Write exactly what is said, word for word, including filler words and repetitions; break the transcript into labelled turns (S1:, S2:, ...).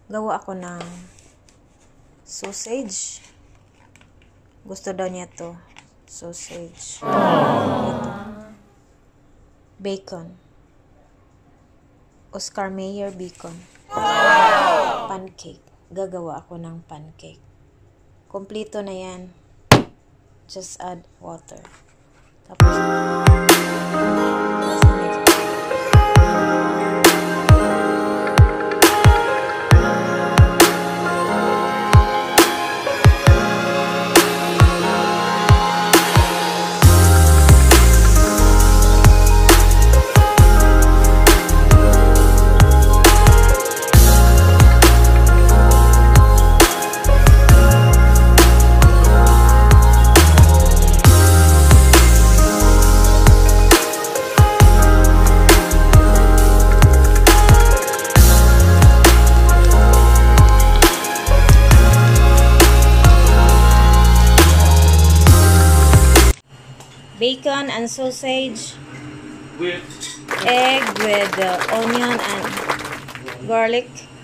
S1: gawa ako ng sausage. Gusto daw niya to. Sausage. Ito. Bacon. Oscar Mayer bacon. Pancake. Gagawa ako ng pancake. Kompleto na yan. Just add water. Tapos, bacon and sausage,
S2: with
S1: egg with uh, onion and garlic.